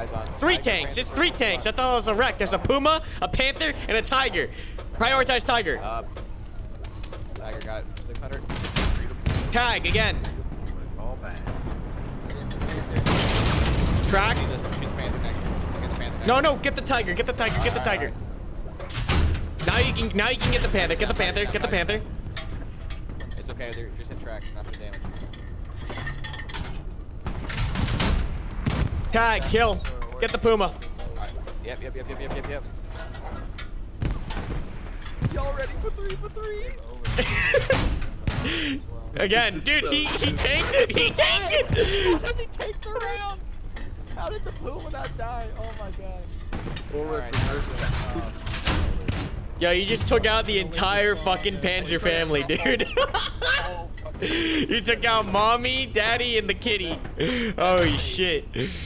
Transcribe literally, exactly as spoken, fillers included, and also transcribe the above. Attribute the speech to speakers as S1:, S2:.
S1: guys on.
S2: Three
S1: Tiger,
S2: tanks.
S1: panther,
S2: It's three
S1: panther,
S2: tanks. I thought it was a wreck. There's a puma, a panther, and a tiger. Prioritize tiger.
S1: Uh, tiger got six hundred.
S2: Tag again.
S3: All back.
S2: Track.
S1: See this, I'm shooting the panther next. Get the panther next.
S2: No, no, get the tiger. Get the tiger. Get the tiger. Now you can. Now you can get the panther. Get the panther. Get the panther.
S1: It's okay. They're just hit tracks, not for damage.
S2: Tag. Kill. Get the puma.
S1: All right. Yep, yep, yep, yep, yep, yep, yep.
S3: Y'all ready for three for three?
S2: Again, dude, he he tanked it. He tanked it.
S1: How did he take the round? How did the puma not die? Oh my god. All right, now
S2: Yo, you just took out the entire fucking Panzer family, dude. You took out mommy, daddy, and the kitty. Oh shit.